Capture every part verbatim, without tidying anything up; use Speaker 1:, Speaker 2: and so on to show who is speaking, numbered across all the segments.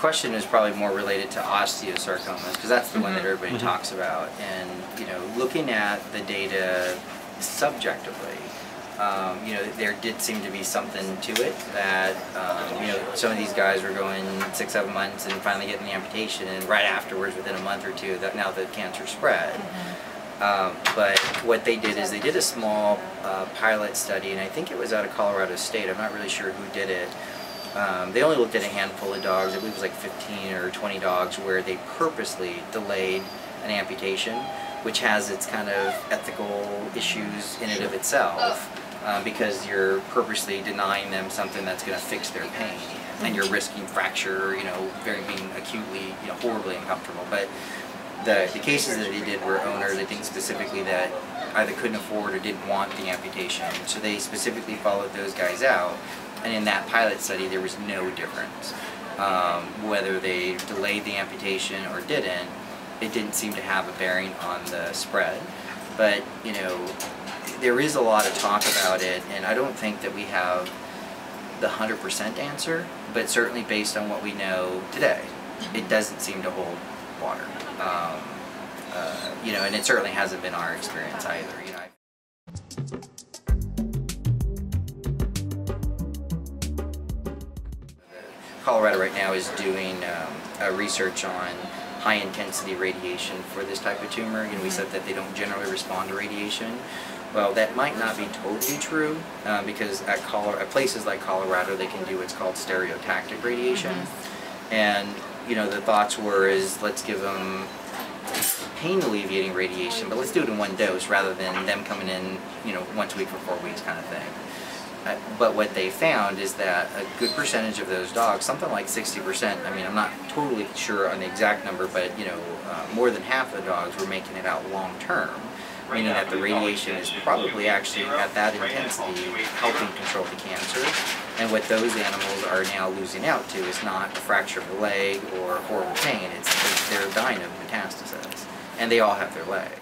Speaker 1: question is probably more related to osteosarcomas, because that's the mm-hmm. one that everybody mm-hmm. talks about. And, you know, looking at the data subjectively, um, you know, there did seem to be something to it that, um, you know, some of these guys were going six, seven months and finally getting the amputation, and right afterwards, within a month or two, that now the cancer spread. Mm-hmm. um, but what they did is they did a small uh, pilot study, and I think it was out of Colorado State. I'm not really sure who did it. Um, they only looked at a handful of dogs. I believe it was like fifteen or twenty dogs, where they purposely delayed an amputation, which has its kind of ethical issues in and of itself, uh, because you're purposely denying them something that's going to fix their pain, and you're risking fracture, you know, very being acutely, you know, horribly uncomfortable. But the, the cases that they did were owners, I think specifically, that either couldn't afford or didn't want the amputation, so they specifically followed those guys out. And in that pilot study, there was no difference. Um, whether they delayed the amputation or didn't, it didn't seem to have a bearing on the spread. But, you know, there is a lot of talk about it, and I don't think that we have the one hundred percent answer, but certainly based on what we know today, it doesn't seem to hold water. Um, uh, you know, and it certainly hasn't been our experience either. You know, Colorado right now is doing um, a research on high-intensity radiation for this type of tumor. You know, we said that they don't generally respond to radiation. Well, that might not be totally true, uh, because at, Colo at places like Colorado, they can do what's called stereotactic radiation. Mm-hmm. And, you know, the thoughts were is let's give them pain-alleviating radiation, but let's do it in one dose rather than them coming in, you know, once a week for four weeks kind of thing. Uh, but what they found is that a good percentage of those dogs, something like sixty percent, I mean, I'm not totally sure on the exact number, but, you know, uh, more than half of the dogs were making it out long term, meaning that the radiation is probably actually at that intensity helping control the cancer. And what those animals are now losing out to is not a fracture of the leg or horrible pain, it's they're dying of metastasis. And they all have their legs.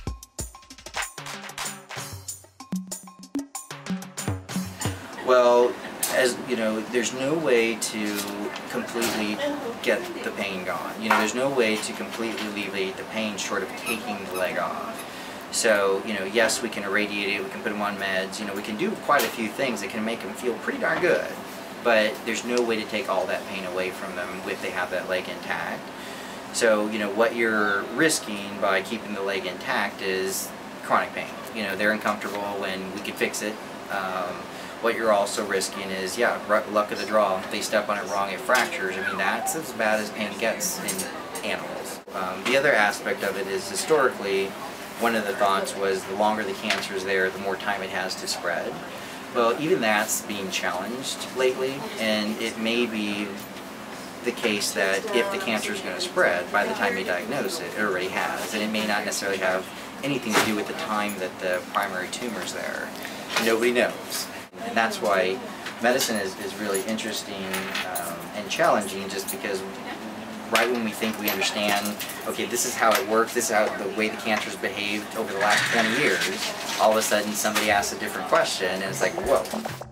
Speaker 1: Well, as you know, there's no way to completely get the pain gone. You know, there's no way to completely alleviate the pain short of taking the leg off. So, you know, yes, we can irradiate it, we can put them on meds, you know, we can do quite a few things that can make them feel pretty darn good. But there's no way to take all that pain away from them if they have that leg intact. So, you know, what you're risking by keeping the leg intact is chronic pain. You know, they're uncomfortable when we can fix it. Um, What you're also risking is, yeah, luck of the draw. If they step on it wrong, it fractures. I mean, that's as bad as pain gets in animals. Um, the other aspect of it is, historically, one of the thoughts was the longer the cancer is there, the more time it has to spread. Well, even that's being challenged lately, and it may be the case that if the cancer is going to spread, by the time you diagnose it, it already has, and it may not necessarily have anything to do with the time that the primary tumor is there. Nobody knows. And that's why medicine is, is really interesting um, and challenging, just because right when we think we understand, okay, this is how it works, this is how the way the cancer's behaved over the last twenty years, all of a sudden somebody asks a different question and it's like, whoa.